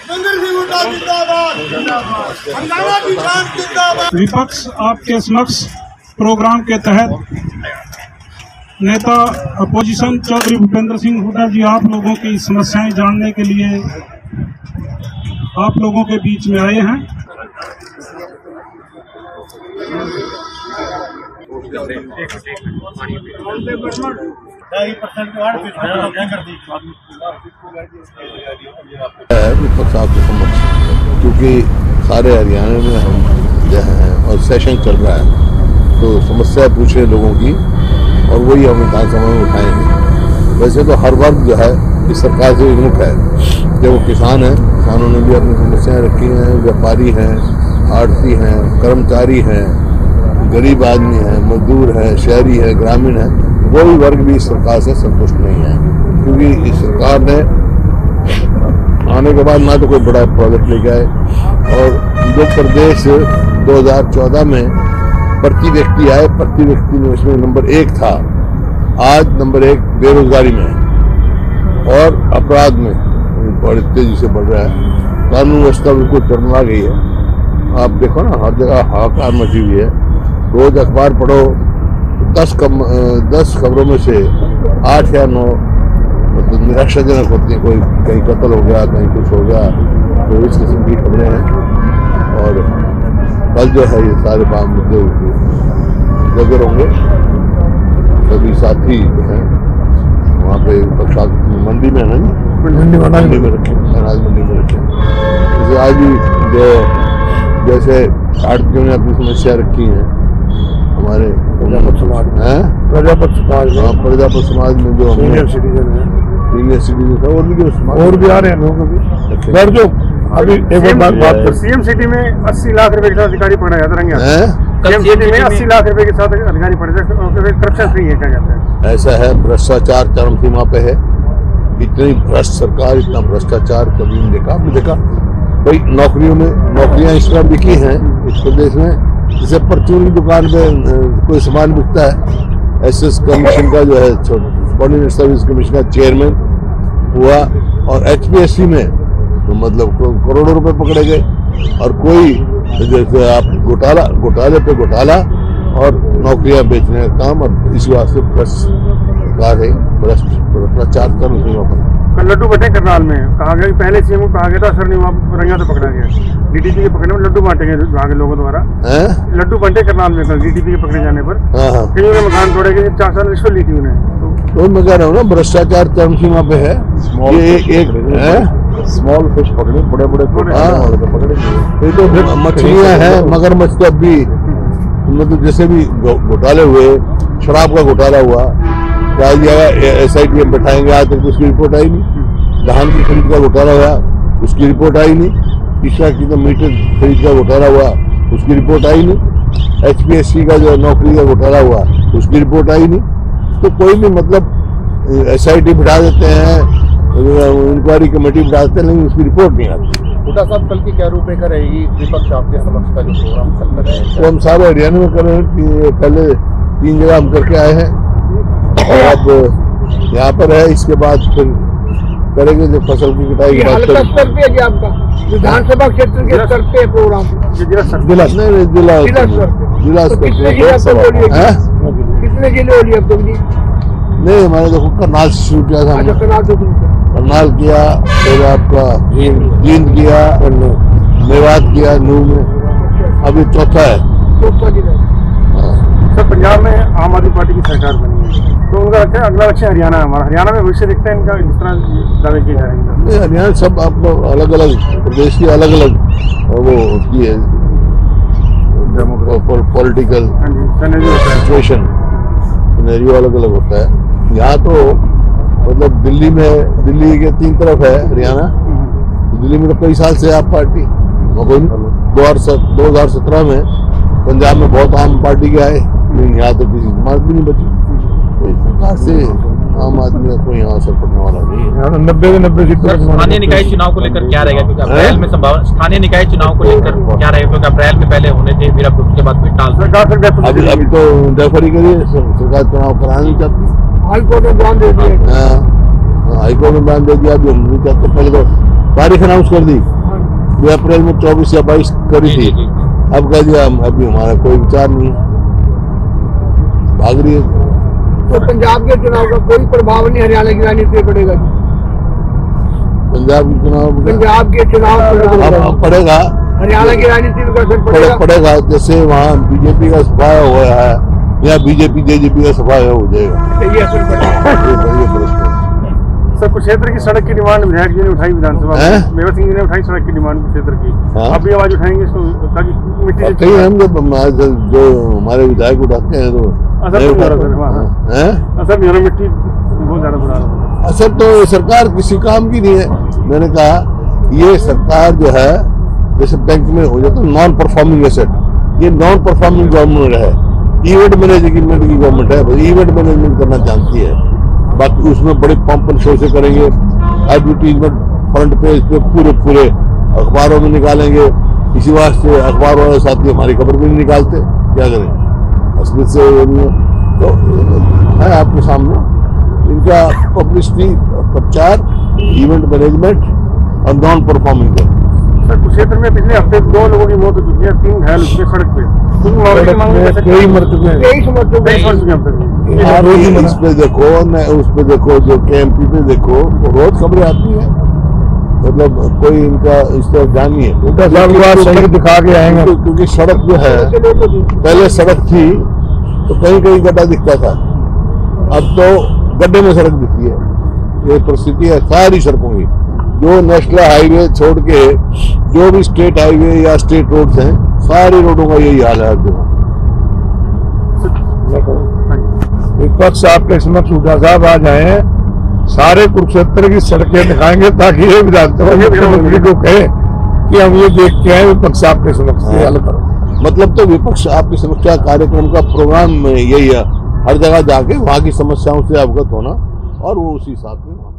विपक्ष आपके समक्ष प्रोग्राम के तहत नेता अपोजिशन चौधरी भूपेंद्र सिंह हुड्डा जी आप लोगों की समस्याएं जानने के लिए आप लोगों के बीच में आए हैं। विपक्ष आपके समक्ष, क्योंकि सारे हरियाणा में हम जो हैं और सेशन चल रहा है तो समस्या पूछ रहे लोगों की और वही हम विधानसभा में उठाएंगे। वैसे तो हर वर्ग जो है इस सरकार से विमुख है, जब वो किसान हैं, किसानों ने भी अपनी समस्याएं रखी हैं, व्यापारी हैं, आड़ती हैं, कर्मचारी हैं, गरीब आदमी हैं, मजदूर हैं, शहरी है, ग्रामीण है, कोई वर्ग भी इस सरकार से संतुष्ट नहीं है। क्योंकि इस सरकार ने आने के बाद ना तो कोई बड़ा प्रोजेक्ट लेके आए और जो प्रदेश 2014 में प्रति व्यक्ति आए, प्रति व्यक्ति में उसमें नंबर 1 था, आज नंबर 1 बेरोजगारी में और अपराध में बड़ी तेजी से बढ़ रहा है। कानून व्यवस्था बिल्कुल चरमरा गई है। आप देखो ना, हर जगह हाहाकार मची हुई है। रोज अखबार पढ़ो, 10 खबरों में से 8 या 9 मतलब निराशाजनक होती है। कोई कहीं कत्ल हो गया, कहीं कुछ हो गया, तो इस किस्म की खबरें हैं। और कल जो है ये सारे मुद्दे जगह होंगे। सभी साथी जो हैं वहाँ पे मंडी में है ना, मंडी में रखे, अनाज मंडी में रखे। जैसे आज भी जो जैसे आड़तियों ने अपनी समस्या रखी है, हमारे प्रजापत समाज में जो सीनियर सिटीजन है और भी आ रहे हैं लोग। जो अभी एक बात कर, सीएम सिटी में 80 लाख रुपए के साथ अधिकारी पकड़ा जाता है। सीएम सिटी में 80 लाख रुपए के साथ अधिकारी पकड़े जाते, करप्शन फ्री है क्या कहते हैं? ऐसा है, भ्रष्टाचार चरम सीमा पे है। इतनी भ्रष्ट सरकार, इतना भ्रष्टाचार कभी नहीं देखा। आपने देखा भाई, नौकरियां इस तरह बिकी हैं इस प्रदेश में, जैसे परचून की दुकान पे कोई सामान बिकता है। एसएस कमीशन का जो है, सबऑर्डिनेट सर्विस कमीशन का चेयरमैन हुआ और एचपीएससी में तो मतलब करोड़ों रुपए पकड़े गए। और कोई जैसे आप घोटाले पे घोटाला और नौकरियां बेचने का काम, और इस वास्ते भ्रष्टाचार कर सीमा पर। लड्डू बटे करनाल में कहा गया, पहले सीएम को कहा गया था सर नहीं, वहाँ रंगा तो पकड़ा गया। डीटीपी के पकड़ने में लड्डू बांटे गए वहाँ के लोगों द्वारा। लड्डू बटे करनाल में कल डीटीपी के पकड़े जाने पर कहीं उन्हें मकान तोड़े गए, 4 साल रिश्वत ली थी उन्हें। तो मैं कह रहा हूँ ना, भ्रष्टाचार चरम सीमा पे है। स्मॉल फिश पकड़े, बड़े ये तो मछलियाँ हैं, मगरमच्छ तो अभी मतलब जैसे भी घोटाले हुए, शराब का घोटाला हुआ, SIT में बैठाएंगे, आज तक उसकी रिपोर्ट आई नहीं। धान की खरीद का घोटाला हुआ, उसकी रिपोर्ट आई नहीं। ईशा की तो मीटर खरीद का घोटाला हुआ, उसकी रिपोर्ट आई नहीं। HPSC का जो नौकरी का घोटाला हुआ, उसकी रिपोर्ट आई नहीं। तो कोई भी मतलब SIT बिठा देते हैं, इंक्वायरी कमेटी बिठा देते हैं, लेकिन उसकी रिपोर्ट नहीं आती। हुड्डा साहब, कल की क्या रूपरेखा रहेगी विपक्ष आपके समक्ष का जो प्रोग्राम चल रहा है? तो हम सारे हरियाणा में कर रहे हैं कि पहले 3 जगह हम करके आए हैं और अब यहाँ पर है। इसके बाद फिर करेंगे जब फसल की कटाई के बाद। स्तर पे है आपका विधानसभा क्षेत्र के स्तर पे प्रोग्राम? जिला स्तर कितने जिले हो लिए अब तक जी? नहीं, मैंने तो करनाल से शुरू किया था। करनाल किया, फिर आपका जींद किया, मेवात किया, नूह में, अभी चौथा है। सर, पंजाब में आम आदमी पार्टी की सरकार बनी है, तो उनका लक्ष्य, अगला लक्ष्य हरियाणा है हमारा। हरियाणा में भविष्य दिखता है इनका, जिस तरह दावे किए जाएंगे? हरियाणा सब आपको अलग अलग प्रदेश की अलग अलग वो होती है पॉलिटिकल सिचुएशन, सिनेरियो अलग अलग होता है। यहाँ तो मतलब दिल्ली के 3 तरफ है हरियाणा। दिल्ली में तो कई साल से आप पार्टी 2017 में पंजाब में बहुत आम पार्टी के आए, लेकिन यहाँ तो किसी जमात भी नहीं बची। तो इस प्रकार से आम आदमी का कोई यहाँ असर पड़ने वाला नहीं है। 90 सीट। स्थानीय निकाय चुनाव को लेकर क्या रहेगा, क्योंकि अप्रैल में संभावना, स्थानीय निकाय चुनाव को लेकर क्या रहेगा, क्योंकि अप्रैल में पहले होने थे, फिर अब उसके बाद फिर टाल। अभी तो डेफरी करिए, सरकार चुनाव कराना नहीं चाहती। हाईकोर्ट ने बयान दे दिया, हाईकोर्ट ने बयान दे दिया। अभी हम नहीं चाहते, पहले तो तारीख अनाउंस कर दी, जो अप्रैल में 24 या 22 करी थी, अब कह दिया अभी हमारा कोई विचार नहीं है, भाग रही है। तो पंजाब के चुनाव का कोई प्रभाव नहीं हरियाणा की राजनीति पे पड़ेगा जी? पंजाब के चुनाव अब पड़ेगा, हरियाणा की राजनीति पे असर पड़ेगा। जैसे वहाँ बीजेपी का सफाया हुआ है या बीजेपी जेजेपी का सफाया हो जाएगा, ये असर पड़ेगा। सर कुरुक्षेत्र की सड़क की डिमांड विधायक जी ने उठाई विधानसभा में, मेवा सिंह जी ने उठाई सड़क की डिमांड कुरुक्षेत्र की, आप भी आवाज उठाएंगे इसको ताकि मिट्टी से कहीं हम जो हमारे विधायक उठाते हैं तो असर नहीं, मिट्टी बहुत ज्यादा बुरा है। असर तो सरकार किसी काम की नहीं है। मैंने कहा ये सरकार जो है जैसे बैंक में हो जाता है नॉन परफॉर्मिंग एसेट, ये नॉन परफॉर्मिंग गवर्नमेंट है, इवेंट मैनेजमेंट की गवर्नमेंट है, इवेंट मैनेजमेंट करना जानती है। बाकी उसमें बड़े पंप शो से करेंगे, एडवर्टीजमेंट फ्रंट पेज पे पूरे अखबारों में निकालेंगे, इसी वास्ते अखबार वाले साथी हमारी खबर भी नहीं निकालते, क्या करें, असलियत से वो नहीं है। तो है आपके सामने इनका पब्लिसिटी, प्रचार, इवेंट मैनेजमेंट और नॉन परफॉर्मिंग है। सर कुरुक्षेत्र में पिछले हफ्ते 2 लोगों की मौत हो चुकी है, 3 घायल हुए सड़क पे, कई मर चुके हैं। इस पे देखो न उस पे देखो, जो KMP पे देखो, रोज खबरें आती हैं, मतलब कोई इनका इस तरह ध्यान नहीं है, सही दिखा के आएंगे। क्योंकि सड़क जो है, पहले सड़क थी तो कहीं कहीं गड्ढा दिखता था, अब तो गड्ढे में सड़क दिखती है। ये परिस्थिति है सारी सड़कों की, जो नेशनल हाईवे छोड़ के जो भी स्टेट हाईवे या स्टेट रोड्स हैं, सारी रोडों का यही हाल है। विपक्ष आपके समक्ष उठा साहब आ जाए, सारे कुरुक्षेत्र की सड़कें दिखाएंगे ताकि ये विधानसभा मुख्यमंत्री को कहे कि हम ये देख के आए, विपक्ष आपके समक्ष हल करो। मतलब तो विपक्ष आपकी समस्या कार्यक्रम का प्रोग्राम यही है, हर जगह जाके वहाँ की समस्याओं से अवगत होना और वो उसी हिसाब से